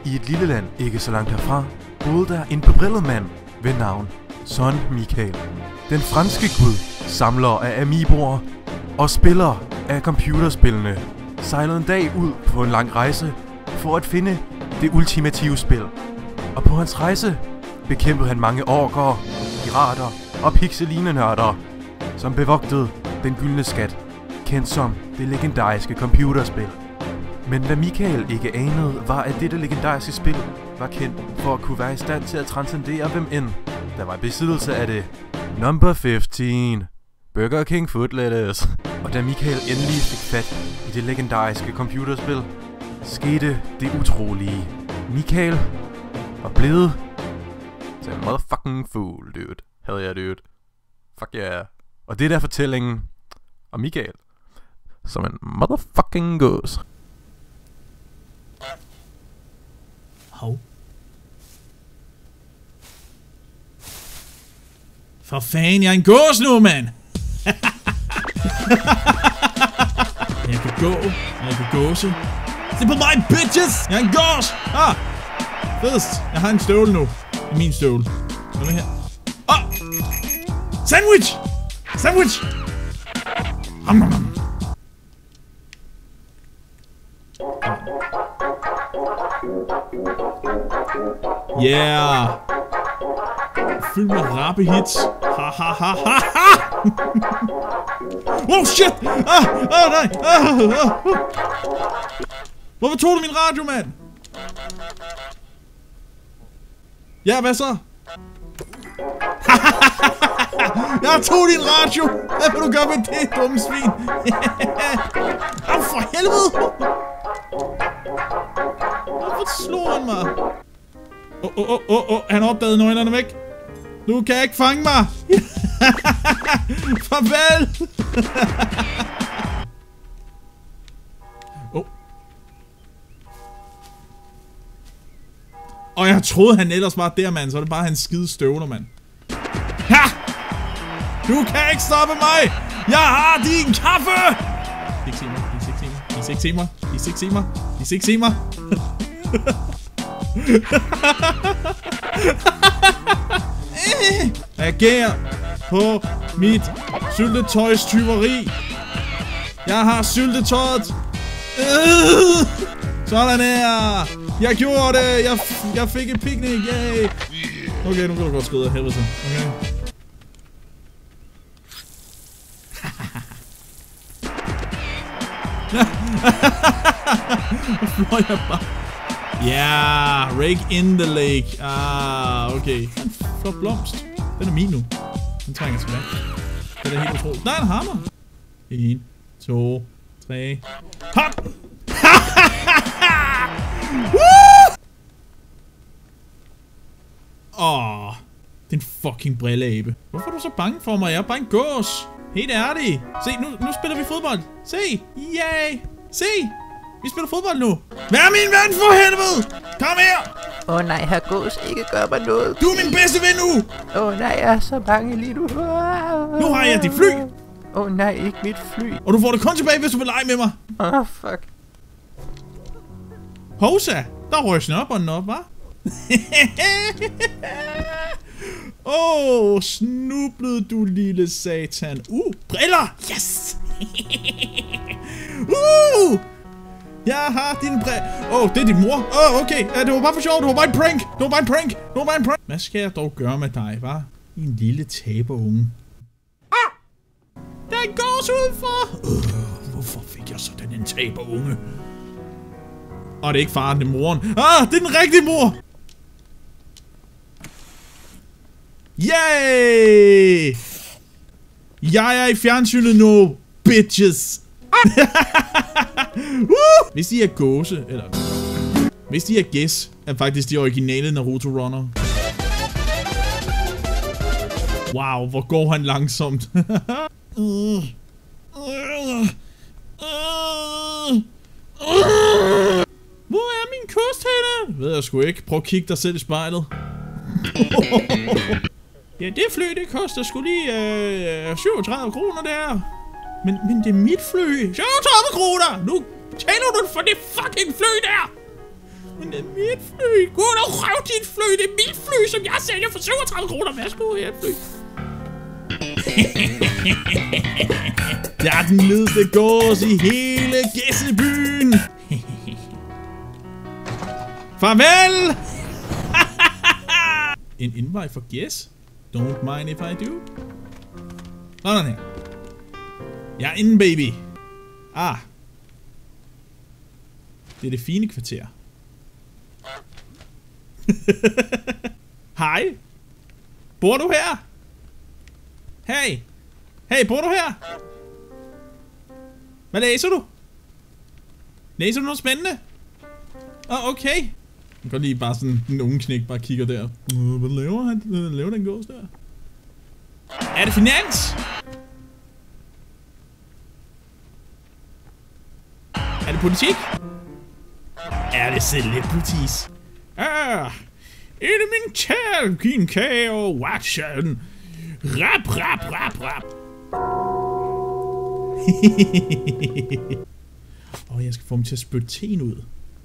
I et lille land ikke så langt herfra boede der en bebrillet mand ved navn Son Michael. Den franske gud, samler af amiiboer og spiller af computerspillene, sejlede en dag ud på en lang rejse for at finde det ultimative spil. Og på hans rejse bekæmpede han mange orker, pirater og pixeline-nørder, som bevogtede den gyldne skat, kendt som det legendariske computerspil. Men hvad Michael ikke anede, var at dette legendariske spil var kendt for at kunne være i stand til at transcendere hvem end der var i besiddelse af det. Number 15. Burger King Foot Lettuce. Og da Michael endelig fik fat i det legendariske computerspil, skete det utrolige. Michael var blevet til en motherfucking fool, dude. Hell yeah, dude. Fuck yeah. Og det er der fortællingen om Michael som en motherfucking gås. Hov. For fanden, jeg er en gås nu, mand! Jeg kan gå, og jeg kan gåse. Se på mig, bitches! Jeg er en gås! Ah! Fedest! Jeg har en støvle nu. I min støvle. Kom her. Ah! Sandwich! Sandwich! Yeah! Fyldt med rappe hits. Ha ha ha ha ha! Oh shit! Nej! Hvorfor tog du min radio, mand? Ja, hvad så? Jeg tog din radio! Hvad vil du gøre med det, dumme svin? Au, for helvede! Hvorfor slår han mig? Han opdagede nøglerne væk. Nu kan jeg ikke fange mig. Farvel. Og jeg troede han ellers var der, mand. Så er det bare hans skide støvler, mand. Ha! Du kan ikke stoppe mig. Jeg har din kaffe. De skal ikke se mig. De skal ikke se mig. De skal ikke se mig. Ager på mit syltetøjstyveri. Jeg har syltetøjet. Sådan her. Jeg gjorde det. Jeg fik et picnic. Yay. Okay, nu kan du godt skride af helvede. Okay. Nu fløj jeg bare. Ja, rake in the lake. Ah, okay. En flot blomst. Den er min nu. Den trænger tilbage. Det er helt utroligt. Nej, en hammer. 1, 2, 3. Hop! Åh, den fucking brilleabe. Hvorfor er du så bange for mig? Jeg er bare en gås. Helt ærlig. Se, nu spiller vi fodbold. Se. Yay. Se. Vi spiller fodbold nu. Vær min ven for helvede. Kom her. Nej, her gås, ikke gør mig noget. Du er min bedste ven nu. Nej, jeg er så bange lige nu. Nu har jeg dit fly. Nej, ikke mit fly. Og du får det kun tilbage, hvis du vil lege med mig. Fuck. Hovsa, der røg snørbånden op, hva'? Snublede du, lille satan. Briller! Yes! Jeg har din det er din mor. Okay. Det var bare for sjov. Det var bare en prank. Hvad skal jeg dog gøre med dig, hva'? En lille taberunge. Der er en gås udenfor. Hvorfor fik jeg sådan en taberunge? Det er ikke faren, det er moren. Det er den rigtige mor. Yay! Jeg er i fjernsynet nu, bitches. Hvis de er gåse, eller hvis de er gæs, er faktisk de originale Naruto runner. Wow, hvor går han langsomt. Hvor er min kost henne? Ved jeg sgu ikke. Prøv at kigge dig selv i spejlet. Ja, det fly, det koster sgu lige 37 kroner der. Men det er mit fly. 37 kroner! Nu taler du for det fucking fly der! Men det er mit fly. Gå og røv dit fly. Det er mit fly, som jeg sælger for 37 kroner. Værsgo her, fly. Det er den ledeste gås i hele Gæssebyen. Farvel! En invite for Gæs? Don't mind if I do. Sådan her. Jeg er inde, baby. Ah. Det er det fine kvarter. Hej. Bor du her? Hey. Hey, bor du her? Hvad læser du? Læser du noget spændende? Okay. Jeg kan lige bare sådan en unge knæk bare kigger der. Hvad laver han? Hvad laver den gås der? Er det finans? Er det politik? Er det celebrities? Elementær kage og Watson. Rap. Jeg skal få dem til at spytte teen ud.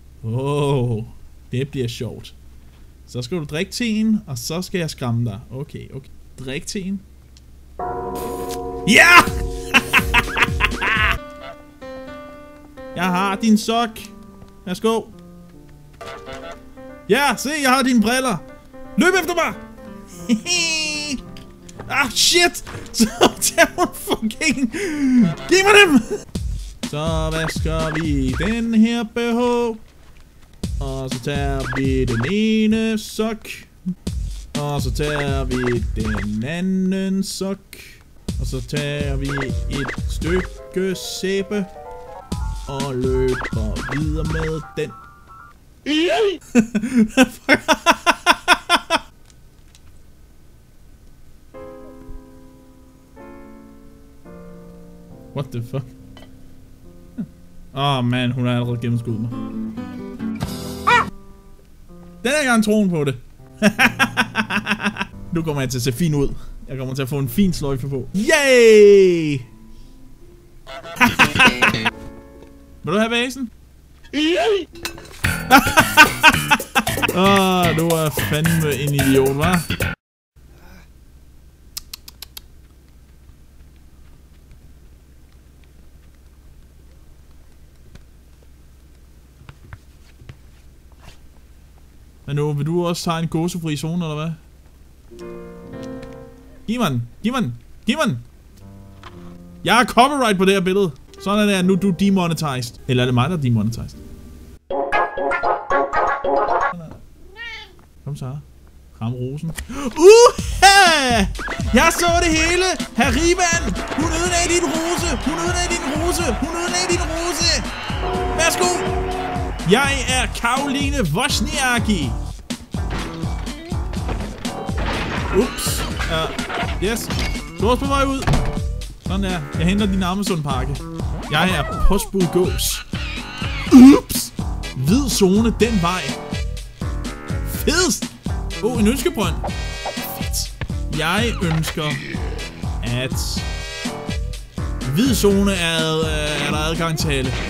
Det bliver sjovt. Så skal du drikke teen, og så skal jeg skræmme dig. Okay. Drik teen. Ja! Jeg har din sok. Værsgo. Ja, se, jeg har dine briller. Løb efter mig! Shit! Så tager hun fucking... Giv mig dem! Så vasker vi den her BH. Og så tager vi den ene sok. Og så tager vi den anden sok. Og så tager vi et stykke sæbe. Og løber videre med den. What the fuck? Man, hun har allerede gennemskuddet mig. Den er gang troen på det. Nu kommer jeg til at se fin ud. Jeg kommer til at få en fin sløjfe på. Yay! Vil du have basen? Du er fandme en idiot, hva'? Men nu, vil du også have en gåsefri zone, eller hvad? Giv mig den! Jeg har copyright på det her billede. Sådan er det, nu er du demonetized. Eller er det mig, der er demonetized? Kom så. Kram rosen. Jeg så det hele! Herr Riban! Hun ødelagde din rose! Værsgo! Jeg er Karoline Wozniacki. Ups. Yes. Du er også på vej ud. Sådan der. Jeg henter din Amazon-pakke. Jeg er postbud gås. Ups. Hvid zone den vej. Fedest. En ønskebrønd. Fedt. Jeg ønsker, at hvid zone er der adgang til alle.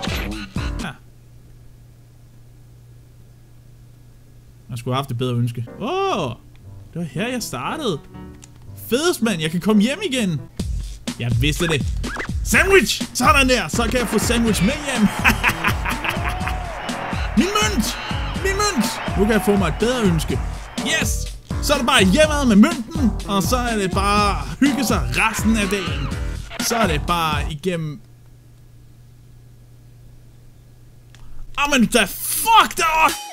Jeg skulle have haft et bedre ønske. Det var her, jeg startede. Fedest, mand. Jeg kan komme hjem igen. Jeg vidste det. Sandwich! Sådan der. Så kan jeg få sandwich med hjem. Min mønt! Nu kan jeg få mig et bedre ønske. Yes! Så er det bare hjemad med mønten. Og så er det bare hygge sig resten af dagen. Så er det bare igennem... Men da fuck da!